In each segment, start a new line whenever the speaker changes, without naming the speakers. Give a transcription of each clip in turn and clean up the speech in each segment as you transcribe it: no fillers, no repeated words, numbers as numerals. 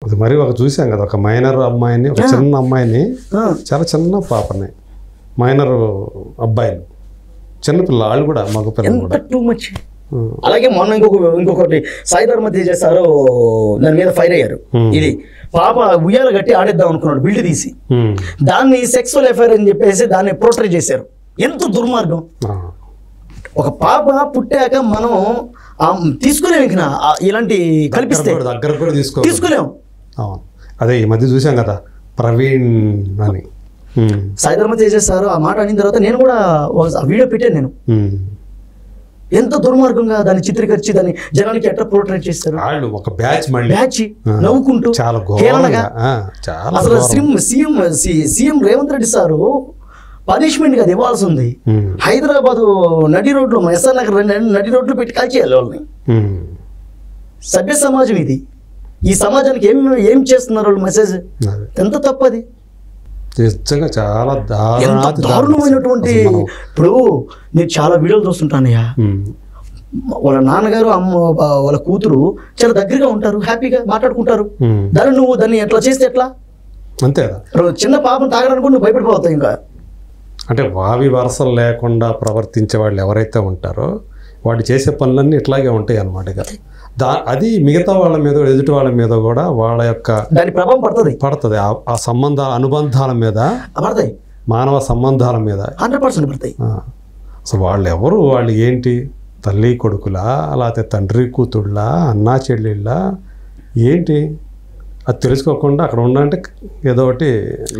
అది మరి ఒక చూసాం కదా, ఒక మైనర్ అమ్మాయిని, ఒక చిన్న అమ్మాయిని, చాలా చిన్న పాపని, మైనర్ అబ్బాయిలు, చిన్నపిల్ల వాళ్ళు కూడా, మగపిల్లలు కూడా.
Too much. అలాగే మొన్న ఇంకొకటి సాయి ధర్మ తేజ సారు దాని మీద ఫైర్ అయ్యారు. ఇది పాప ఉయ్యాల గట్టి ఆడేద్దాం అనుకున్నాడు బిల్డ్ తీసి, దాన్ని సెక్సువల్ అఫైర్ అని చెప్పేసి దాన్ని పోర్ట్రేట్ చేశారు. ఎంత దుర్మార్గం! ఒక పాప పుట్టాక మనం తీసుకునేం, ఇలాంటి కల్పిస్తే
దగ్గర కూడా
తీసుకోలేము.
అదే ఈ మధ్య చూసాం కదా ప్రవీణ్ అని,
సాయి ధర్మ తేజ సారు ఆ మాట అనిన తర్వాత నేను కూడా వీడియో పెట్టాను. నేను ఎంత దుర్మార్గంగా దాన్ని చిత్రీకరించి దాన్ని జనానికి ఎట్లా పోర్ట్రేట్ చేస్తారు.
ఒక బ్యాచ్
నవ్వుకుంటూ
చాలా
అసలు CM Revanth Reddy sir punishment గా ఇవ్వాల్సి ఉంది. హైదరాబాద్ నడి రోడ్లు, ఎస్ఆర్ నగర్ నడి రోడ్లు పెట్టి కాల్చేయాలి వాళ్ళని. సభ్య సమాజం ఇది. ఈ సమాజానికి ఏం చేస్తున్నారు వాళ్ళు? మెసేజ్ ఎంత తప్పది,
చాలా
దారుణమైనటువంటి. ఇప్పుడు నేను చాలా వీడియోలు చూస్తుంటానయ్యా, వాళ్ళ నాన్నగారు వాళ్ళ కూతురు చాలా దగ్గరగా ఉంటారు, హ్యాపీగా మాట్లాడుకుంటారు. దాన్ని ఎట్లా చేస్తే ఎట్లా?
అంతే
చిన్న పాపను తాగడానికి నువ్వు భయపడిపోతావు. ఇంకా
అంటే వావి వరసలు లేకుండా ప్రవర్తించే వాళ్ళు ఎవరైతే ఉంటారో వాడు చేసే పనులన్నీ ఇట్లాగే ఉంటాయి అన్నమాట. అది మిగతా వాళ్ళ మీద, ఎదుటి వాళ్ళ మీద కూడా వాళ్ళ యొక్క
దాని ప్రభావం
పడుతుంది. ఆ అనుబంధాల మీద పడతాయి, మానవ సంబంధాల మీద
100% పడతాయి.
అసలు వాళ్ళు ఎవరు, వాళ్ళు ఏంటి, తల్లి కొడుకులా, లేకపోతే తండ్రి కూతుళ్ళా, అన్నా చెల్లెళ్ళ, ఏంటి అది తెలుసుకోకుండా అక్కడ ఉండాలంటే ఏదో ఒకటి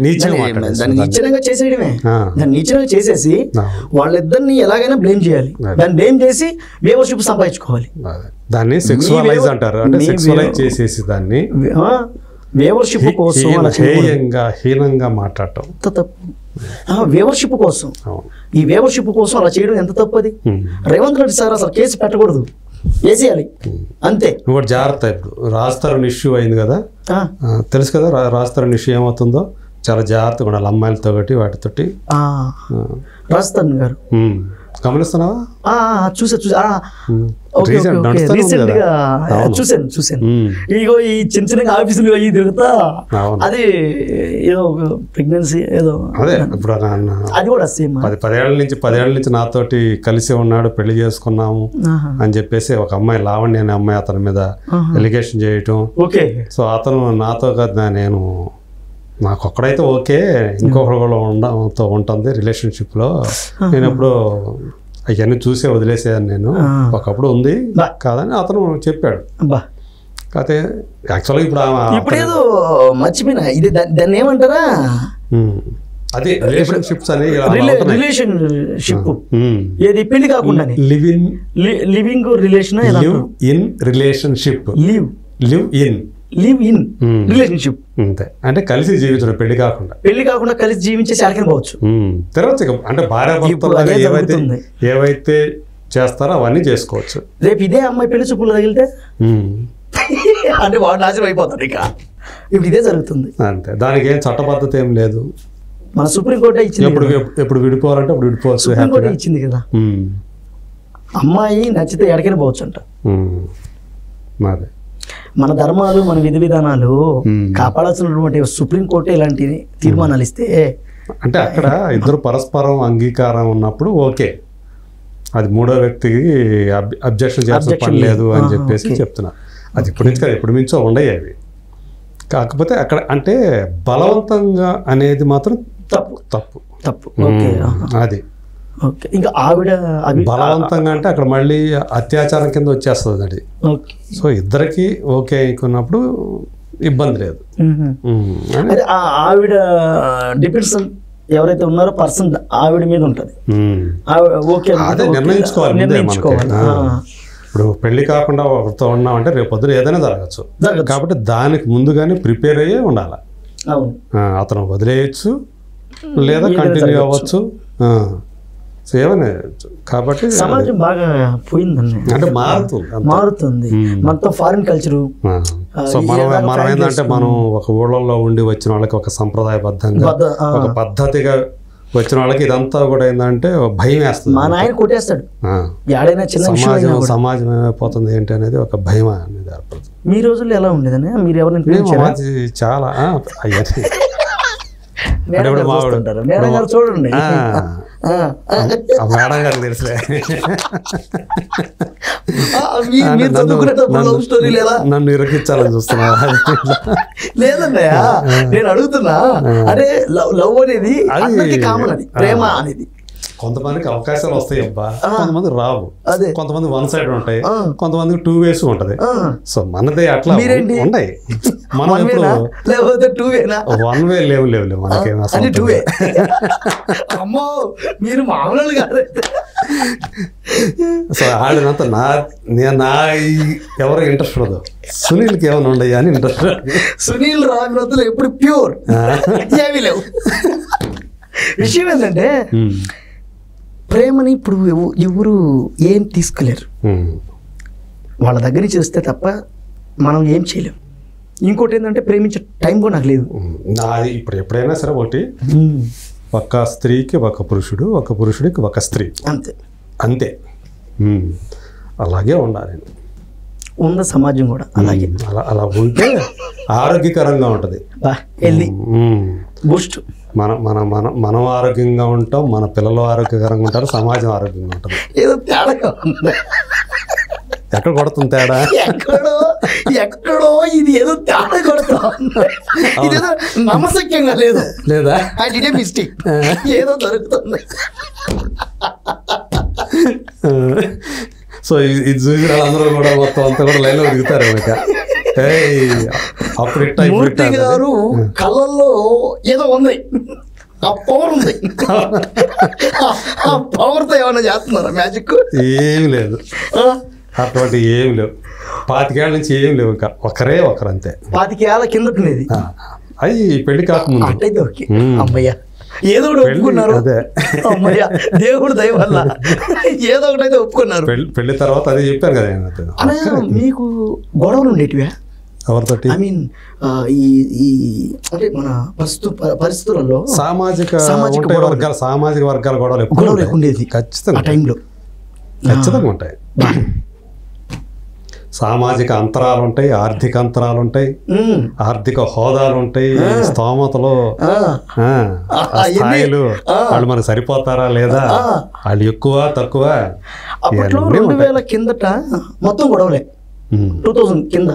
నీచంగా చేసేయడమే. దాన్ని నీచంగా చేసేసి వాళ్ళిద్దరిని ఎలాగైనా బ్లేమ్ చేయాలి. దాన్ని బ్లేమ్ చేసి వేవర్షిప్ సంపాదించుకోవాలి.
దాన్ని సెక్సువలైజ్ అంటారు. అంటే సెక్సువలైజ్ చేసేసి దాన్ని
వేవర్షిప్ కోసం
హీనంగా మాట్లాడటం
తప్పు. వేవర్షిప్ కోసం, ఈ వేవర్షిప్ కోసం అలా చేయడం ఎంత తప్పది. రేవంత్ రెడ్డి సార్ అసలు కేసు పెట్టకూడదు, వేసేయాలి అంతే.
నువ్వు జాగ్రత్త. ఇప్పుడు రాజస్థాన్ ఇష్యూ అయింది కదా, తెలుసు కదా రాజస్థాన్ ఇష్యూ ఏమవుతుందో. చాలా జాగ్రత్తగా ఉండాలి అమ్మాయిలతో వాటితోటి.
రాజస్థాన్ గారు
గమనిస్తున్నావా?
చూసాను. ఇగో ఈ చిన్న చిన్న ఆఫీసులు అయ్యి తిరుగుతా, అది ఏదో ప్రెగ్నెన్సీ ఏదో,
అదే ఇప్పుడు
అది కూడా సేమ్.
10 ఏళ్ళ నుంచి నాతోటి కలిసి ఉన్నాడు, పెళ్లి చేసుకున్నాము అని చెప్పేసి ఒక అమ్మాయి, లావణ్య అనే అమ్మాయి అతని మీద ఎలిగేషన్ చేయటం. సో అతను నాతో కదా, నాకు ఒక్కడైతే ఓకే, ఇంకొకరు కూడా ఉంటుంది రిలేషన్షిప్లో. నేను ఎప్పుడు అవన్నీ చూసే వదిలేసేదాన్ని. నేను ఒకప్పుడు ఉంది కాదని అతను చెప్పాడు. కాకపోతే యాక్చువల్గా
ఇప్పుడు ఏదో మర్చిపోయినా, ఇది దాన్ని ఏమంటారా,
అదే రిలేషన్షిప్స్ అని
రిలేషన్షిప్, ఏది పెళ్లి కాకుండా living relation,
in relationship,
live in relationship
అంతే. అంటే కలిసి జీవించడం, పెళ్లి కాకుండా
కలిసి జీవించేసి ఆడకని పోవచ్చు,
తిరగచ్చు. అంటే భార్యాభర్తలు ఏవైతే చేస్తారో అవన్నీ చేసుకోవచ్చు.
రేపు ఇదే అమ్మాయి పెళ్లి చూపులు తగిలితే అంటే వాడు నాశనం అయిపోతాడు. ఇక ఇప్పుడు ఇదే జరుగుతుంది
అంతే. దానికి ఏం చట్టబద్ధత ఏం లేదు.
మన సుప్రీంకోర్టు ఇచ్చింది,
ఎప్పుడు విడిపోవాలంటే అప్పుడు విడిపోవచ్చు,
సుప్రీంకోర్టు ఇచ్చింది కదా. అమ్మాయి నచ్చితే ఎడకని పోవచ్చు అంట.
మరి
మన ధర్మాలు, మన విధి విధానాలు కాపాడాల్సినటువంటి సుప్రీంకోర్టు ఇలాంటి తీర్మానాలు ఇస్తే,
అంటే అక్కడ ఇద్దరు పరస్పరం అంగీకారం ఉన్నప్పుడు ఓకే, అది మూడో వ్యక్తికి అబ్జెక్షన్ చేయాల్సిన పని లేదు అని చెప్పేసి చెప్తున్నారు. అది ఇప్పటి నుంచి కాదు, ఎప్పటి నుంచో ఉండయి అవి. కాకపోతే అక్కడ అంటే బలవంతంగా అనేది మాత్రం తప్పు. అది
ఇంకా ఆవిడ
బలవంతంగా అంటే అక్కడ మళ్ళీ అత్యాచారం కింద వచ్చేస్తుంది అది. సో ఇద్దరికి ఓకే అనుకున్నప్పుడు ఇబ్బంది లేదు.
ఆవిడ డిపెండ్స్ ఎవరైతే ఉన్నారో పర్సన్ ఆవిడ మీద ఉంటుంది.
అదే నిర్ణయించుకోవాలి. ఇప్పుడు పెళ్లి కాకుండా ఒకరితో ఉన్నామంటే రేపు పొద్దున ఏదైనా జరగచ్చు. కాబట్టి దానికి ముందుగానే ప్రిపేర్ అయ్యే ఉండాలి. అతను వదిలేయచ్చు లేదా కంటిన్యూ అవ్వచ్చు. సేవనే. కాబట్టి
సమాజం బాగా పోయిందండి,
అంటే
మారుతుంది మొత్తం ఫారిన్ కల్చరు.
సో మనం ఏంటంటే మనం ఒక ఊళ్ళల్లో ఉండి వచ్చిన వాళ్ళకి ఒక సంప్రదాయబద్ధంగా ఒక పద్ధతిగా వచ్చిన వాళ్ళకి ఇదంతా కూడా ఏంటంటే భయం వేస్తుంది.
మా నాయన కొట్టేస్తాడు ఏడైనా చిన్న
సమాజం ఏమైపోతుంది ఏంటి అనేది ఒక భయం అనేది ఏర్పడుతుంది.
మీ రోజుల్లో ఎలా ఉండేదని మీరు ఎవరైనా
చాలా అయ్యారు
చూడండి
మేడం గారు తెలుసులే నన్ను ఇరకించాలని చూస్తున్నా.
లేదన్నయ్యా నేను అడుగుతున్నా, అదే లవ్ అనేది కామన్, అది ప్రేమ అనేది
కొంతమందికి అవకాశాలు వస్తాయి అబ్బా, కొంతమంది రావు. అదే కొంతమంది వన్ సైడ్ ఉంటాయి, కొంతమందికి 2 ways ఉంటది. సో మనదే అట్లా ఉంటాయి. మనం
లేకపోతే 2 way
1 way లేవు మనకేం అసలు
2 way. అమ్మో మీరు మామూలు కాదు.
సో ఆడినంత నా ఎవరు ఇంట్రెస్ట్ ఉండదు. సునీల్కి ఏమైనా ఉండయి అని ఇంట్రెస్ట్.
సునీల్ రాజు ఎప్పుడు ప్యూర్ ఏమీ లేవు. విషయం ఏంటంటే ప్రేమని ఇప్పుడు ఎవరు ఏం తీసుకోలేరు, వాళ్ళ దగ్గర నుంచి వస్తే తప్ప మనం ఏం చేయలేము. ఇంకోటి ఏంటంటే ప్రేమించే టైం కూడా నాకు లేదు.
నాది ఇప్పుడు ఎప్పుడైనా సరే ఒకటి, ఒక స్త్రీకి ఒక పురుషుడు, ఒక పురుషుడికి ఒక స్త్రీ,
అంతే
అంతే. అలాగే ఉండాలి.
ఉన్న సమాజం కూడా అలాగే
అలా ఉంటే ఆరోగ్యకరంగా ఉంటుంది.
బూస్ట్
మనం ఆరోగ్యంగా ఉంటాం, మన పిల్లలు ఆరోగ్యకరంగా ఉంటారు, సమాజం ఆరోగ్యంగా ఉంటుంది.
ఏదో తేడా
ఎక్కడ కొడుతుంది తేడా?
ఎక్కడో ఇది ఏదో తేడా కొడతా, ఇదేదో నమ్మశక్యంగా లేదు
లేదా,
ఇదే మిస్టేక్, ఏదో దొరుకుతుంది.
సో ఇది చూసి అందరూ కూడా మొత్తం అంతా కూడా లైన్లో దిగుతారు.
మూర్తి గారు కళ్ళల్లో ఏదో ఉంది, ఆ పవర్ ఉంది. ఆ పవర్తో ఏమైనా చేస్తున్నారా మ్యాజిక్?
ఏమి లేదు, అటువంటి ఏమి లేవు. 25 ఏళ్ళ నుంచి ఏం లేవు, ఇంకా ఒకరు అంతే.
25 ఏళ్ళ కిందట ఉండేది
అది పెళ్లి కాకముందు.
అట్టయితే ఓకే, అమ్మయ్య ఏదో ఒకటి ఒప్పుకున్నారు. అమ్మయ్య దేవుడు దయ వల్ల ఏదో ఒకటి అయితే ఒప్పుకున్నారు.
పెళ్లి తర్వాత అదే చెప్పాను కదా.
మీకు గొడవలు ఉండేటివా
ఎవరితోటి?
ఐ మీన్ ఈ అంటే మన పరిస్థితులలో
సామాజిక వర్గాల గొడవలు
ఉండేది ఖచ్చితంగా ఆ టైంలో.
ఖచ్చితంగా ఉంటాయి. సామాజిక అంతరాలు ఉంటాయి, ఆర్థిక అంతరాలు ఉంటాయి, ఆర్థిక హోదాలు ఉంటాయి, స్తోమతలు, స్థాయిలు, వాళ్ళు మనకు సరిపోతారా లేదా, వాళ్ళు ఎక్కువ తక్కువ.
అప్పట్లో 2000 కిందట మొత్తం గొడవలే, 2000 కింద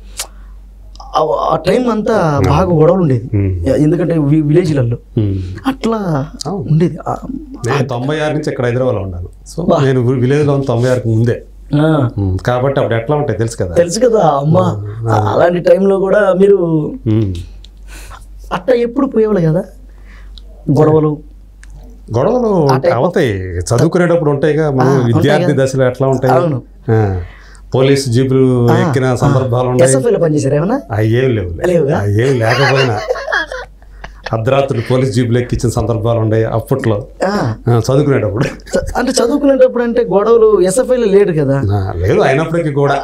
ఆ టైం అంతా బాగా గొడవలు ఉండేది. ఎందుకంటే విలేజ్లలో అట్లా ఉండేది.
నేను 96 నుంచి ఇక్కడ హైదరాబాద్లో ఉన్నాను. సో నేను విలేజ్లో 96కి ముందే కాబట్టి అప్పుడు ఎట్లా ఉంటాయి తెలుసు కదా. అమ్మ
అలాంటి టైంలో కూడా మీరు అట్లా ఎప్పుడు పోయేవాళ్ళు కదా. గొడవలు
అవుతాయి, చదువుకునేటప్పుడు ఉంటాయిగా. మనం విద్యార్థి దశలో ఎట్లా ఉంటాయి, పోలీసు జీపులు ఎక్కిన సందర్భాలు ఉంటాయి.
పనిచేసారు ఏమన్నా?
అయ్యేం లేకపోయినా అర్ధరాత్రులు పోలీస్ జీపులు ఎక్కించిన సందర్భాలు ఉన్నాయి అప్పట్లో చదువుకునేటప్పుడు.
అంటే చదువుకునేటప్పుడు అంటే గొడవలు ఎస్ఎఫ్ఐలో లేడు కదా.
లేదు, అయినప్పటికీ కూడా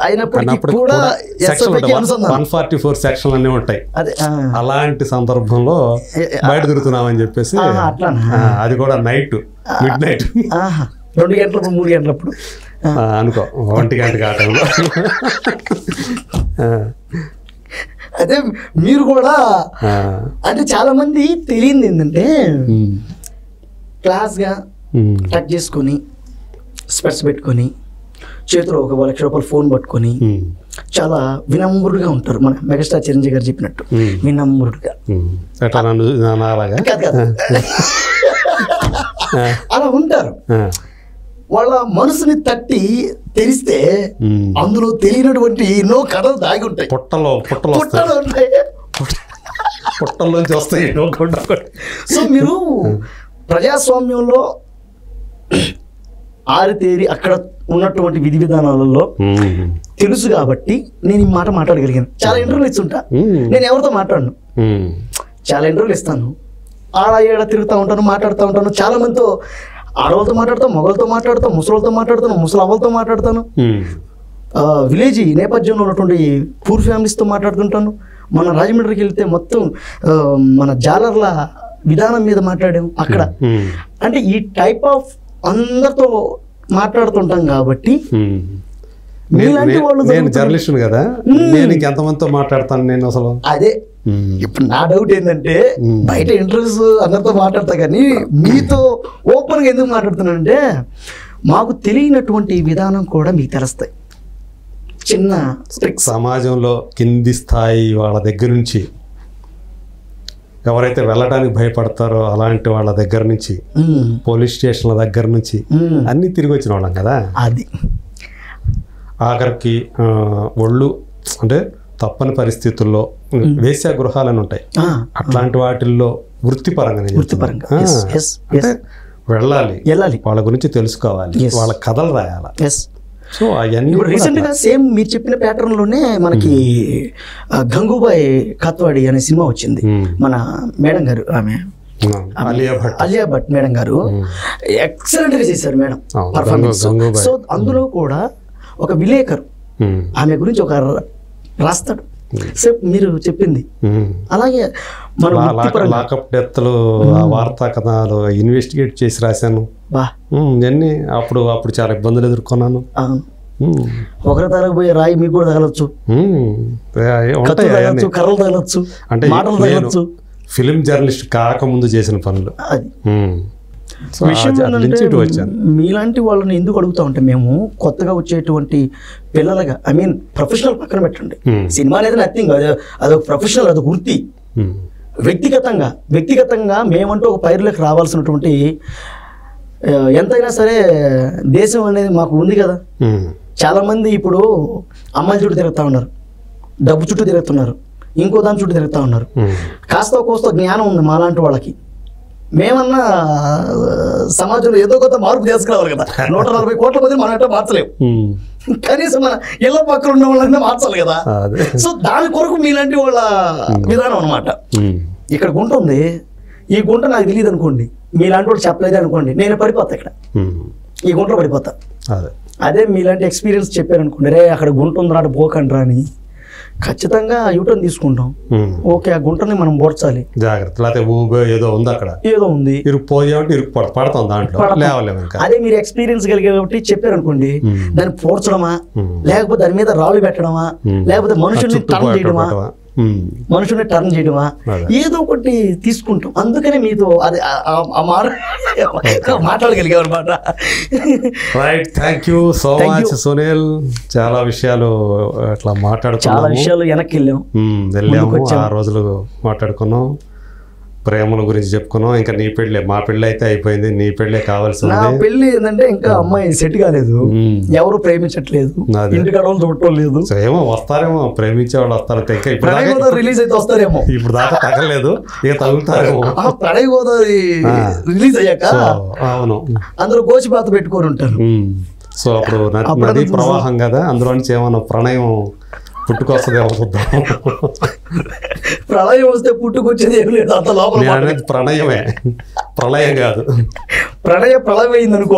144 సెక్షన్లు అన్నీ ఉంటాయి. అలాంటి సందర్భంలో బయట తిరుగుతున్నామని చెప్పేసి, అది కూడా మిడ్ నైట్
2 గంటలప్పుడు 3 గంటలప్పుడు
అనుకో, 1 గంటకి ఆ టైంలో.
అదే మీరు కూడా అంటే చాలా మంది తెలియంది ఏంటంటే క్లాస్గా టచ్ చేసుకొని స్పెట్స్ పెట్టుకొని చేతిలో ఒక 1 లక్ష రూపాయలు ఫోన్ పట్టుకొని చాలా వినమ్రుడుగా ఉంటారు. మన మెగాస్టార్ చిరంజీవి గారు చెప్పినట్టు వినమ్రుడుగా అలా ఉంటారు. వాళ్ళ మనసుని తట్టి తెరిస్తే అందులో తెలియనటువంటి ఎన్నో కథలు దాగి ఉంటాయి.
పుట్టల్లోంచి వస్తాయి.
సో మీరు ప్రజాస్వామ్యంలో ఆరితేరి అక్కడ ఉన్నటువంటి విధి విధానాలలో తెలుసు కాబట్టి నేను ఈ మాట మాట్లాడగలిగాను. చాలా ఇంటర్వ్యూలు ఇస్తుంటా, నేను ఎవరితో మాట్లాడను, చాలా ఇంటర్వ్యూలు ఇస్తాను, ఆడ ఏడ తిరుగుతూ ఉంటాను, మాట్లాడుతూ ఉంటాను. చాలా మందితో ఆడవాళ్ళతో మాట్లాడతాను, మొగలతో మాట్లాడతాను, ముసలితో మాట్లాడతాను, ముసలవ్వలతో మాట్లాడతాను, విలేజ్ నేపథ్యంలో ఉన్నటువంటి పూర్ ఫ్యామిలీస్తో మాట్లాడుతుంటాను. మన రాజమండ్రికి వెళ్తే మొత్తం మన జాలర్ల విధానం మీద మాట్లాడాం అక్కడ. అంటే ఈ టైప్ ఆఫ్ అందరితో మాట్లాడుతుంటాం కాబట్టి
నేను జర్నలిస్ట్ కదా, నేను ఇంకెంతమందితో మాట్లాడతాను నేను అసలు.
అదే ఇప్పుడు నా డౌట్ ఏంటంటే బయట ఇంటర్వ్యూస్ అందరితో మాట్లాడతా కానీ మీతో ఓపెన్గా ఎందుకు మాట్లాడుతున్నానంటే మాకు తెలియనటువంటి విధానం కూడా మీకు తెలుస్తాయి. చిన్న
సమాజంలో కింది స్థాయి వాళ్ళ దగ్గర నుంచి ఎవరైతే వెళ్ళడానికి భయపడతారో అలాంటి వాళ్ళ దగ్గర నుంచి పోలీస్ స్టేషన్ల దగ్గర నుంచి అన్నీ తిరిగి వచ్చిన వాళ్ళం కదా.
అది
ఆఖరికి ఒళ్ళు అంటే తప్పని పరిస్థితుల్లో వేశ్యా గృహాలని ఉంటాయి, అట్లాంటి వాటిల్లో వృత్తిపరంగా వెళ్ళాలి, వాళ్ళ గురించి తెలుసుకోవాలి, వాళ్ళ కథలు రాయాలి. సో అవన్నీ
రీసెంట్ గా సేమ్ మీరు చెప్పిన ప్యాటర్న్ లోనే మనకి గంగూబాయ్ ఖాత్వాడి అనే సినిమా వచ్చింది. మన మేడం గారు, ఆమె అలియా భట్ మేడం గారు ఎక్సలెంట్ గా చేశారు మేడం పర్ఫార్మెన్స్. సో అందులో కూడా ఒక విలేకరు ఆమె గురించి ఒక రాస్తాడు. సో మీరు చెప్పింది అలాగే
లాకప్ డెత్లు వార్తా కథనాలు ఇన్వెస్టిగేట్ చేసి రాశాను. ఇవన్నీ అప్పుడు చాలా ఇబ్బందులు ఎదుర్కొన్నాను.
ఒకరి తరగపోయే రాయి మీకు కూడా తగలొచ్చు, కర్రలు తగలొచ్చు, అంటే మాటలు తగలొచ్చు.
ఫిలిం జర్నలిస్ట్ కాకముందు చేసిన పనులు.
విషయం మీలాంటి వాళ్ళని ఎందుకు అడుగుతా ఉంటే మేము కొత్తగా వచ్చేటువంటి పిల్లలుగా ఐ మీన్ ప్రొఫెషనల్ పక్కన పెట్టండి, సినిమా అనేది నథింగ్, అదొక ప్రొఫెషనల్, అదొక వృత్తి. వ్యక్తిగతంగా మేమంటూ ఒక పైరులోకి రావాల్సినటువంటి ఎంతైనా సరే దేశం అనేది మాకు ఉంది కదా. చాలా మంది ఇప్పుడు అమ్మాయిల చుట్టూ తిరుగుతూ ఉన్నారు, డబ్బు చుట్టూ తిరుగుతున్నారు, ఇంకో దాని చుట్టూ తిరుగుతూ ఉన్నారు. కాస్త కోస్త జ్ఞానం ఉంది మాలాంటి వాళ్ళకి. మేమన్నా సమాజంలో ఏదో కొంత మార్పు చేసుకురావాలి కదా. 140 కోట్ల మంది మనం ఎట్లా మార్చలేము, కనీసం మన ఇళ్ల పక్కన ఉన్న వాళ్ళన్నా మార్చాలి కదా. సో దాని కొరకు మీలాంటి వాళ్ళ విధానం అనమాట. ఇక్కడ గుంట ఉంది, ఈ గుంట నాకు తెలియదు అనుకోండి, మీలాంటి వాళ్ళు చెప్పలేదు అనుకోండి, నేను పడిపోతా, ఇక్కడ ఈ గుంటలో పడిపోతా. అదే మీలాంటి ఎక్స్పీరియన్స్ చెప్పారనుకోండి, రే అక్కడ గుంట ఉందిరా అటు పోకండి అని ఖచ్చితంగా యూటర్న్ తీసుకుంటాం. ఓకే, ఆ గుంటని మనం పోడ్చాలి,
జాగ్రత్త. ఏదో ఉంది అక్కడ,
ఏదో ఉంది,
పడతాం దాంట్లో.
అదే మీరు ఎక్స్పీరియన్స్ కలిగే కాబట్టి చెప్పారనుకోండి, దాన్ని పోడ్చడమా, లేకపోతే దాని మీద రాళ్ళు పెట్టడమా, లేకపోతే మనుషుల్ని టర్న్ చేయడమా, ఏదో ఒకటి తీసుకుంటాం. అందుకనే మీతో అది మాట్లాడగలిగాం అనమాట.
Right, thank you so much Sunil. చాలా విషయాలు అట్లా మాట్లాడుకున్నాము,
చాలా విషయాలు వెనక్కి
వెళ్ళాము, 6 రోజులు మాట్లాడుకున్నాం, ప్రేమల గురించి చెప్పుకున్నాం. ఇంకా నీ పెళ్ళే, మా పెళ్ళి అయితే అయిపోయింది, నీ పెళ్ళే కావాల్సి ఉంది.
నా పెళ్ళి ఏంటంటే ఇంకా అమ్మాయి సెట్ కాలేదు, ఎవరు ప్రేమించట్లేదు, ఇంటికాడ చూడటం లేదు.
ఏమో వస్తారేమో, ప్రేమించే వాళ్ళు వస్తారు.
రిలీజ్ అయితే వస్తారేమో,
ఇప్పుడు దాకా తగలేదు, ఇక తగులుతారేమో.
ప్రణయ్ గోదావరి రిలీజ్ అయ్యాక అవును అందరూ గోచిపాత పెట్టుకొని ఉంటారు.
సో అప్పుడు నది ప్రవాహం కదా, అందులో నుంచి ఏమన్నా ప్రణయం పుట్టుకొస్తుందేమో చూద్దాం.
ప్రళయం వస్తే పుట్టుకొచ్చేది ఏం లేదు, అంత లోపల
ప్రణయమే, ప్రళయం కాదు.
ప్రళయం అయింది అనుకో,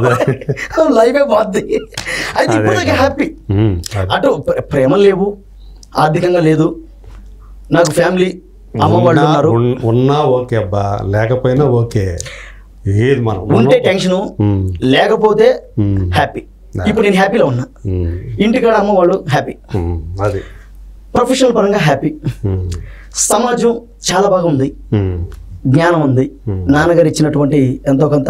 లైఫే పోద్ది. అయితే ఇప్పుడు హ్యాపీ. అటు ప్రేమలు లేవు, ఆర్థికంగా లేదు, నాకు ఫ్యామిలీ అమ్మవాళ్ళు ఉన్నారు,
ఉన్నా ఓకే అబ్బా, లేకపోయినా ఓకే. ఏది మనం
ఉంటే టెన్షను, లేకపోతే హ్యాపీ. ఇప్పుడు నేను హ్యాపీలో ఉన్నా, ఇంటికాడ అమ్మ వాళ్ళు హ్యాపీ, ప్రొఫెషనల్ పరంగా హ్యాపీ, సమాజం చాలా బాగా ఉంది, జ్ఞానం ఉంది, నాన్నగారు ఇచ్చినటువంటి ఎంతో కొంత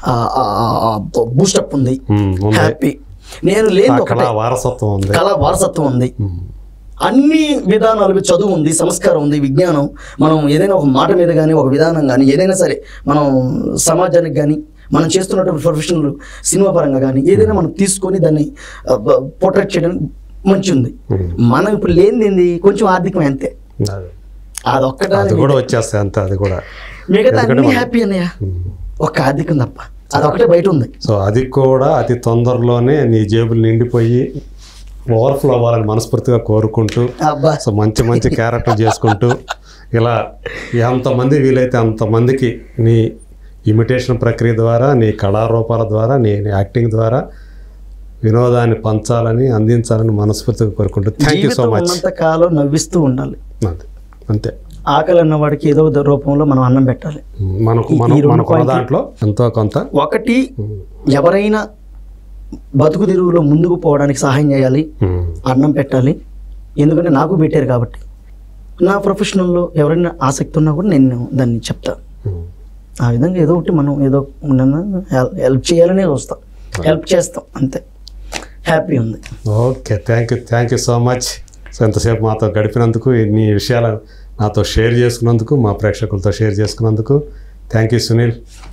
బూస్టప్ ఉంది, హ్యాపీ. నేను లేదు
కళా వారసత్వం
ఉంది, అన్ని విధానాలు, చదువు ఉంది, సంస్కారం ఉంది, విజ్ఞానం. మనం ఏదైనా ఒక మాట మీద కానీ, ఒక విధానం కానీ, ఏదైనా సరే మనం సమాజానికి కానీ, మనం చేస్తున్నటువంటి ప్రొఫెషనల్ సినిమా పరంగా కానీ ఏదైనా మనం తీసుకొని దాన్ని పోర్ట్రేట్ చేయడం మంచి ఉంది. మనం ఇప్పుడు లేనిది కొంచెం ఆర్థికమే, అంతే. అదొక్కటి
కూడా వచ్చేస్తాయి అంతే, అది కూడా
మిగతా అన్ని హ్యాపీ అన్నయ్య, ఒక్క ఆర్థికం తప్ప అదొకటే బయట ఉంది.
సో అది కూడా అతి తొందరలోనే నీ జేబులు నిండిపోయి ఓవర్ఫ్లో అవ్వాలని మనస్ఫూర్తిగా కోరుకుంటూ, సో మంచి మంచి క్యారెక్టర్ చేసుకుంటూ ఇలా ఎంతమంది వీలైతే అంతమందికి నీ ఇమిటేషన్ ప్రక్రియ ద్వారా, నీ కళారూపాల ద్వారా, నీ యాక్టింగ్ ద్వారా వినోదాన్ని పంచాలని, అందించాలని మనస్ఫూర్తిగా కోరుకుంటూ థ్యాంక్ యూ సో మచ్.
కాలం నవ్విస్తూ ఉండాలి,
అంతే.
ఆకలి అన్నవాడికి ఏదో రూపంలో మనం అన్నం పెట్టాలి.
మనకు దాంట్లో ఎంతో కొంత.
ఒకటి, ఎవరైనా బతుకు తెరువులో ముందుకు పోవడానికి సహాయం చేయాలి, అన్నం పెట్టాలి. ఎందుకంటే నాకు పెట్టారు కాబట్టి. నా ప్రొఫెషనల్లో ఎవరైనా ఆసక్తి ఉన్నా కూడా నేను దాన్ని చెప్తాను. ఆ విధంగా ఏదో ఒకటి మనం ఏదో హెల్ప్ చేయాలనే వస్తాం, హెల్ప్ చేస్తాం, అంతే. హ్యాపీ ఉంది.
Okay, thank you so much. So ఎంతసేపు మాతో గడిపినందుకు, ఇన్ని విషయాలు నాతో షేర్ చేసుకున్నందుకు, మా ప్రేక్షకులతో షేర్ చేసుకున్నందుకు థ్యాంక్ యూ సునీల్.